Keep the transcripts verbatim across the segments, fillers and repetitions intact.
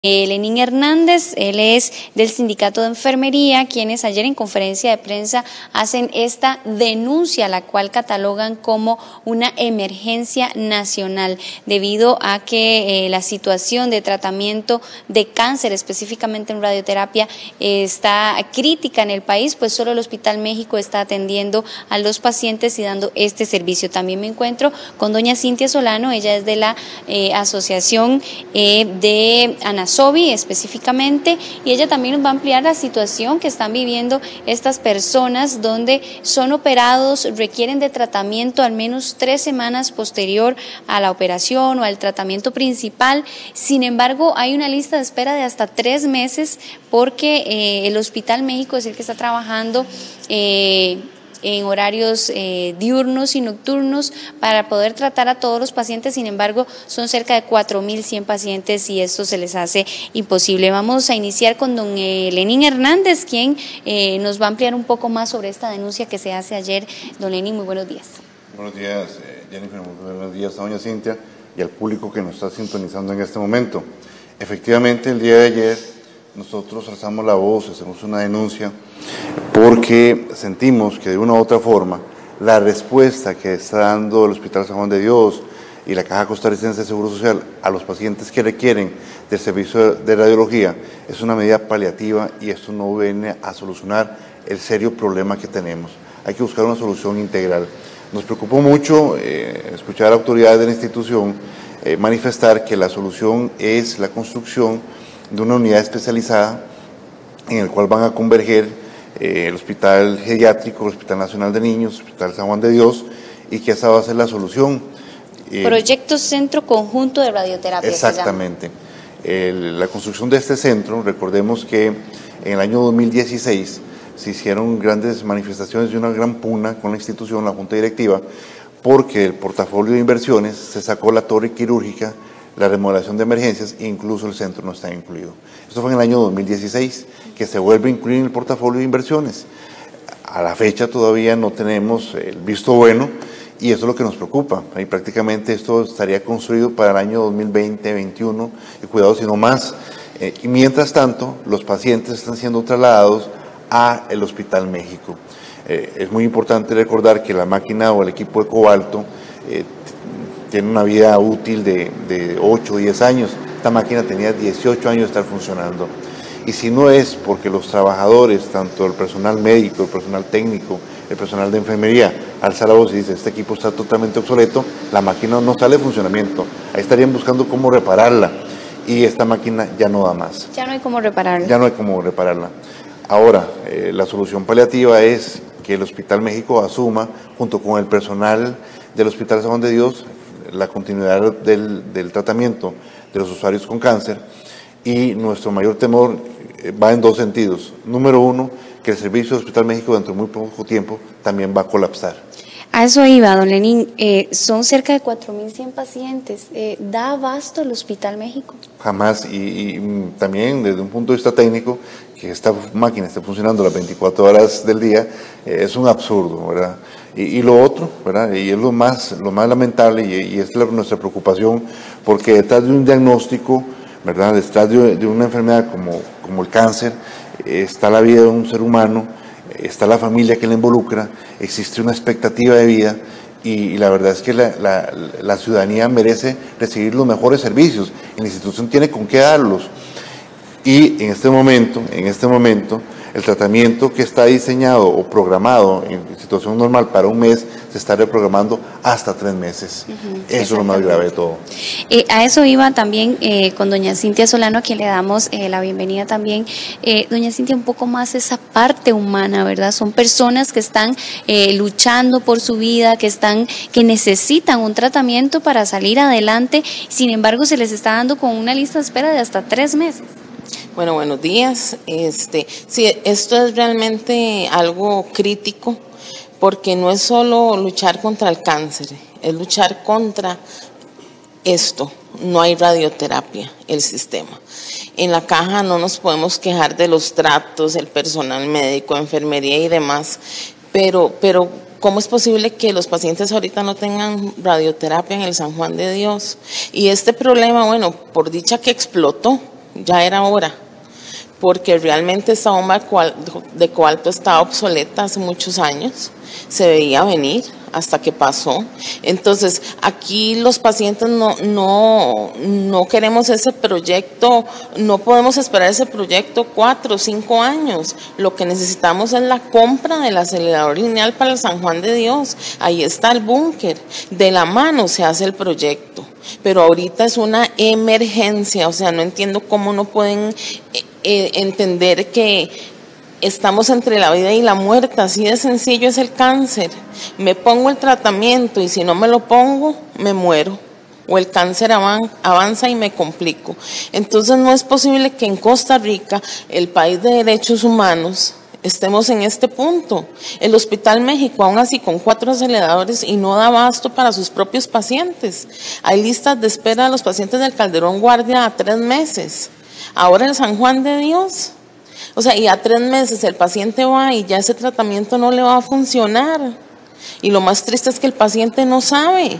Eh, Lenín Hernández, él es del Sindicato de Enfermería, quienes ayer en conferencia de prensa hacen esta denuncia, la cual catalogan como una emergencia nacional, debido a que eh, la situación de tratamiento de cáncer, específicamente en radioterapia, eh, está crítica en el país, pues solo el Hospital México está atendiendo a los pacientes y dando este servicio. También me encuentro con doña Cintia Solano, ella es de la eh, Asociación eh, de Anasobi específicamente, y ella también nos va a ampliar la situación que están viviendo estas personas, donde son operados, requieren de tratamiento al menos tres semanas posterior a la operación o al tratamiento principal. Sin embargo, hay una lista de espera de hasta tres meses porque eh, el Hospital México es el que está trabajando eh, en horarios eh, diurnos y nocturnos para poder tratar a todos los pacientes. Sin embargo, son cerca de cuatro mil cien pacientes y esto se les hace imposible. Vamos a iniciar con don eh, Lenín Hernández, quien eh, nos va a ampliar un poco más sobre esta denuncia que se hace ayer. Don Lenín, muy buenos días. Buenos días, eh, Jennifer, muy buenos días a doña Cintia y al público que nos está sintonizando en este momento. Efectivamente, el día de ayer nosotros alzamos la voz, hacemos una denuncia porque sentimos que de una u otra forma la respuesta que está dando el Hospital San Juan de Dios y la Caja Costarricense de Seguro Social a los pacientes que requieren del servicio de radiología es una medida paliativa, y esto no viene a solucionar el serio problema que tenemos. Hay que buscar una solución integral. Nos preocupó mucho eh, escuchar a autoridades de la institución eh, manifestar que la solución es la construcción de una unidad especializada en el cual van a converger eh, el Hospital Geriátrico, el Hospital Nacional de Niños, el Hospital San Juan de Dios, y que esa va a ser la solución. Eh, Proyecto Centro Conjunto de Radioterapia. Exactamente. El, la construcción de este centro, recordemos que en el año dos mil dieciséis se hicieron grandes manifestaciones y una gran pugna con la institución, la Junta Directiva, porque el portafolio de inversiones se sacó la torre quirúrgica, la remodelación de emergencias, e incluso el centro no está incluido. Esto fue en el año dos mil dieciséis, que se vuelve a incluir en el portafolio de inversiones. A la fecha todavía no tenemos el visto bueno, y eso es lo que nos preocupa. Ahí prácticamente esto estaría construido para el año dos mil veinte, veintiuno, y cuidado si no más. Eh, y mientras tanto, los pacientes están siendo trasladados a el Hospital México. Eh, es muy importante recordar que la máquina o el equipo de cobalto eh, tiene una vida útil de, de ocho o diez años. Esta máquina tenía dieciocho años de estar funcionando. Y si no es porque los trabajadores, tanto el personal médico, el personal técnico, el personal de enfermería, alza la voz y dice: este equipo está totalmente obsoleto, la máquina no sale de funcionamiento. Ahí estarían buscando cómo repararla, y esta máquina ya no da más. Ya no hay cómo repararla. Ya no hay cómo repararla. Ahora, eh, la solución paliativa es que el Hospital México asuma, junto con el personal del Hospital San Juan de Dios, la continuidad del, del tratamiento de los usuarios con cáncer, y nuestro mayor temor va en dos sentidos. Número uno, que el servicio del Hospital México dentro de muy poco tiempo también va a colapsar. A eso iba, don Lenín, eh, son cerca de cuatro mil cien pacientes, eh, ¿da abasto el Hospital México? Jamás, y, y también desde un punto de vista técnico, que esta máquina esté funcionando las veinticuatro horas del día, eh, es un absurdo, ¿verdad? Y, y lo otro, ¿verdad? Y es lo más, lo más lamentable, y, y es la, nuestra preocupación, porque detrás de un diagnóstico, ¿verdad? Detrás de, de una enfermedad como, como el cáncer, eh, está la vida de un ser humano, está la familia que le involucra, existe una expectativa de vida, y, y la verdad es que la, la, la ciudadanía merece recibir los mejores servicios, y la institución tiene con qué darlos. Y en este momento, en este momento, el tratamiento que está diseñado o programado en situación normal para un mes, se está reprogramando hasta tres meses. Uh-huh, eso es lo más grave de todo. Eh, a eso iba también eh, con doña Cintia Solano, a quien le damos eh, la bienvenida también. Eh, doña Cintia, un poco más esa parte humana, ¿verdad? Son personas que están eh, luchando por su vida, que están, que necesitan un tratamiento para salir adelante, sin embargo se les está dando con una lista de espera de hasta tres meses. Bueno, buenos días. Este, sí, esto es realmente algo crítico, porque no es solo luchar contra el cáncer, es luchar contra esto. No hay radioterapia, el sistema. En la caja no nos podemos quejar de los tratos, el personal médico, enfermería y demás, pero, pero ¿cómo es posible que los pacientes ahorita no tengan radioterapia en el San Juan de Dios? Y este problema, bueno, por dicha que explotó, ya era hora, porque realmente esta bomba de cobalto estaba obsoleta hace muchos años, se veía venir hasta que pasó. Entonces, aquí los pacientes no, no, no queremos ese proyecto, no podemos esperar ese proyecto cuatro o cinco años. Lo que necesitamos es la compra del acelerador lineal para el San Juan de Dios. Ahí está el búnker. De la mano se hace el proyecto. Pero ahorita es una emergencia, o sea, no entiendo cómo no pueden eh, entender que estamos entre la vida y la muerte, así de sencillo es el cáncer. Me pongo el tratamiento y si no me lo pongo, me muero. O el cáncer avanza y me complico. Entonces no es posible que en Costa Rica, el país de derechos humanos, estemos en este punto. El Hospital México, aún así, con cuatro aceleradores y no da abasto para sus propios pacientes. Hay listas de espera de los pacientes del Calderón Guardia a tres meses. Ahora el San Juan de Dios. O sea, y a tres meses el paciente va y ya ese tratamiento no le va a funcionar. Y lo más triste es que el paciente no sabe.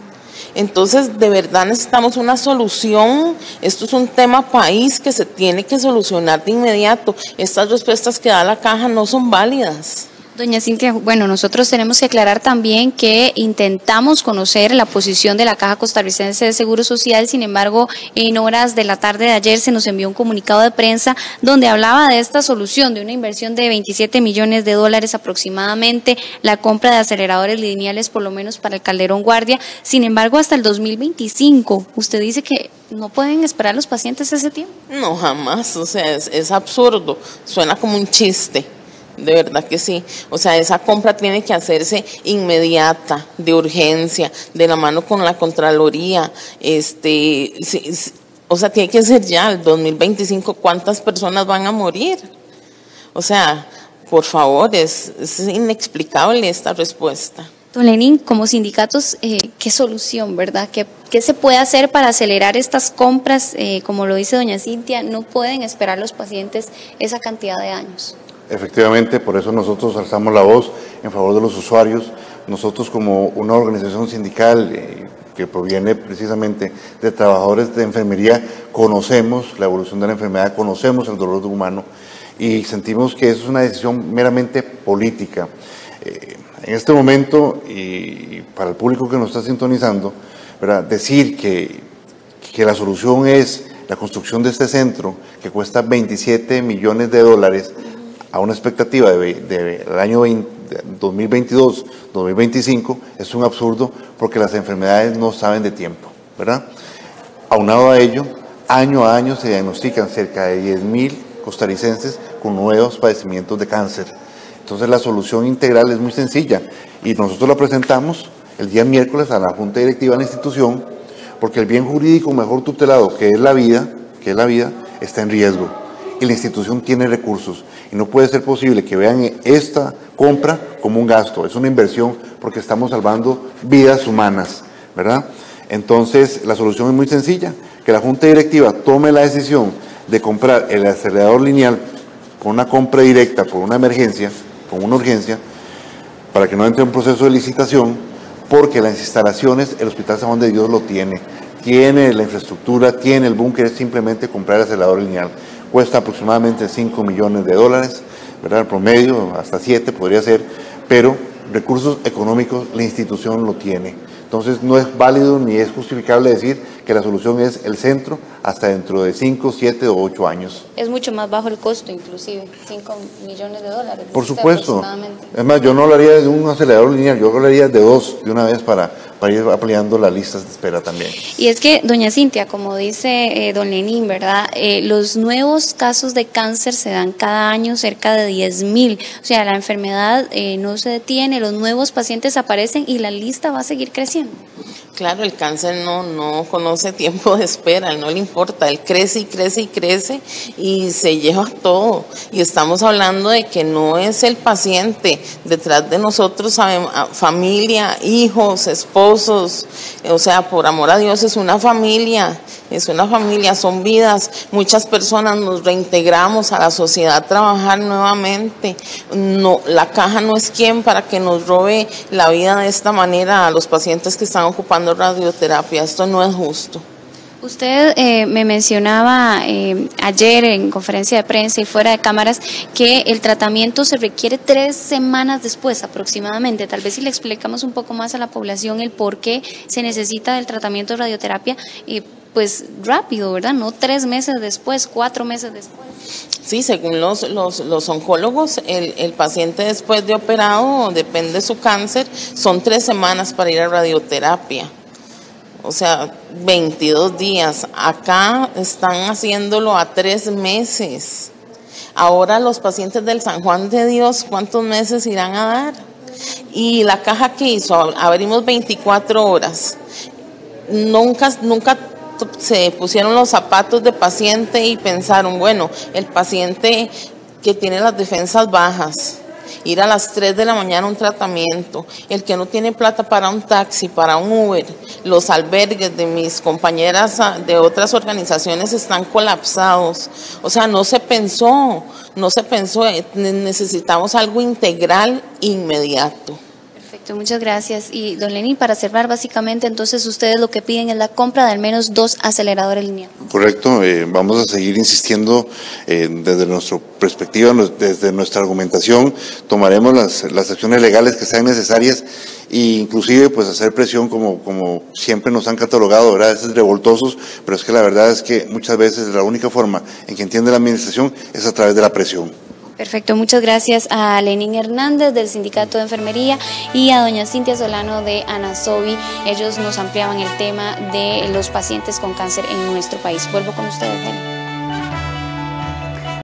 Entonces, de verdad necesitamos una solución. Esto es un tema país que se tiene que solucionar de inmediato. Estas respuestas que da la caja no son válidas. Doña Cintia, bueno, nosotros tenemos que aclarar también que intentamos conocer la posición de la Caja Costarricense de Seguro Social, sin embargo, en horas de la tarde de ayer se nos envió un comunicado de prensa donde hablaba de esta solución, de una inversión de veintisiete millones de dólares aproximadamente, la compra de aceleradores lineales por lo menos para el Calderón Guardia, sin embargo, hasta el dos mil veinticinco, usted dice que no pueden esperar los pacientes ese tiempo. No, jamás, o sea, es, es absurdo, suena como un chiste. De verdad que sí, o sea, esa compra tiene que hacerse inmediata, de urgencia, de la mano con la Contraloría, este, sí, sí, o sea, tiene que ser ya el dos mil veinticinco, ¿cuántas personas van a morir? O sea, por favor, es, es inexplicable esta respuesta. Don Lenín, como sindicatos, eh, ¿qué solución, verdad? ¿Qué, ¿Qué se puede hacer para acelerar estas compras? Eh, como lo dice doña Cintia, no pueden esperar los pacientes esa cantidad de años. Efectivamente, por eso nosotros alzamos la voz en favor de los usuarios. Nosotros como una organización sindical eh, que proviene precisamente de trabajadores de enfermería, conocemos la evolución de la enfermedad, conocemos el dolor humano y sentimos que eso es una decisión meramente política. Eh, en este momento, y para el público que nos está sintonizando, ¿verdad?, decir que, que la solución es la construcción de este centro que cuesta veintisiete millones de dólares, a una expectativa del de, de año dos mil veintidós, dos mil veinticinco, es un absurdo porque las enfermedades no saben de tiempo, ¿verdad? Aunado a ello, año a año se diagnostican cerca de diez mil costarricenses con nuevos padecimientos de cáncer. Entonces la solución integral es muy sencilla y nosotros la presentamos el día miércoles a la Junta Directiva de la institución porque el bien jurídico mejor tutelado, que es la vida, que es la vida, está en riesgo y la institución tiene recursos. Y no puede ser posible que vean esta compra como un gasto, es una inversión porque estamos salvando vidas humanas, ¿verdad? Entonces, la solución es muy sencilla, que la Junta Directiva tome la decisión de comprar el acelerador lineal con una compra directa, por una emergencia, con una urgencia, para que no entre en un proceso de licitación, porque las instalaciones, el Hospital San Juan de Dios lo tiene, tiene la infraestructura, tiene el búnker, es simplemente comprar el acelerador lineal. Cuesta aproximadamente cinco millones de dólares, ¿verdad? El promedio, hasta siete podría ser, pero recursos económicos la institución lo tiene. Entonces no es válido ni es justificable decir que la solución es el centro hasta dentro de cinco, siete o ocho años. Es mucho más bajo el costo, inclusive, cinco millones de dólares. Por supuesto. Es más, yo no hablaría de un acelerador lineal, yo hablaría de dos de una vez para, para ir ampliando las listas de espera también. Y es que, doña Cintia, como dice eh, don Lenín, ¿verdad? Eh, los nuevos casos de cáncer se dan cada año cerca de diez mil. O sea, la enfermedad eh, no se detiene, los nuevos pacientes aparecen y la lista va a seguir creciendo. Claro, el cáncer no, no conoce tiempo de espera, no le importa, él crece y crece y crece y se lleva todo. Y estamos hablando de que no es el paciente, detrás de nosotros sabemos, familia, hijos, esposos, o sea, por amor a Dios es una familia, es una familia, son vidas, muchas personas nos reintegramos a la sociedad a trabajar nuevamente. No, la caja no es quien para que nos robe la vida de esta manera a los pacientes que están ocupando radioterapia, esto no es justo. Usted eh, me mencionaba eh, ayer en conferencia de prensa y fuera de cámaras que el tratamiento se requiere tres semanas después aproximadamente. Tal vez si le explicamos un poco más a la población el por qué se necesita del tratamiento de radioterapia, eh, pues rápido, ¿verdad? No tres meses después, cuatro meses después. Sí, según los, los, los oncólogos, el, el paciente después de operado, depende de su cáncer, son tres semanas para ir a radioterapia. O sea, veintidós días. Acá están haciéndolo a tres meses. Ahora los pacientes del San Juan de Dios, ¿cuántos meses irán a dar? Y la caja que hizo, abrimos veinticuatro horas. Nunca, nunca se pusieron los zapatos de paciente y pensaron, bueno, el paciente que tiene las defensas bajas, ir a las tres de la mañana a un tratamiento, el que no tiene plata para un taxi, para un Uber, los albergues de mis compañeras de otras organizaciones están colapsados. O sea, no se pensó, no se pensó, necesitamos algo integral inmediato. Perfecto, muchas gracias. Y don Lenín, para cerrar, básicamente, entonces ustedes lo que piden es la compra de al menos dos aceleradores lineales. Correcto, eh, vamos a seguir insistiendo eh, desde nuestra perspectiva, desde nuestra argumentación, tomaremos las, las acciones legales que sean necesarias e inclusive pues hacer presión como, como siempre nos han catalogado, ¿verdad? Es revoltosos, pero es que la verdad es que muchas veces la única forma en que entiende la administración es a través de la presión. Perfecto, muchas gracias a Lenín Hernández del Sindicato de Enfermería y a doña Cintia Solano de Anasobi. Ellos nos ampliaban el tema de los pacientes con cáncer en nuestro país. Vuelvo con ustedes, Helen.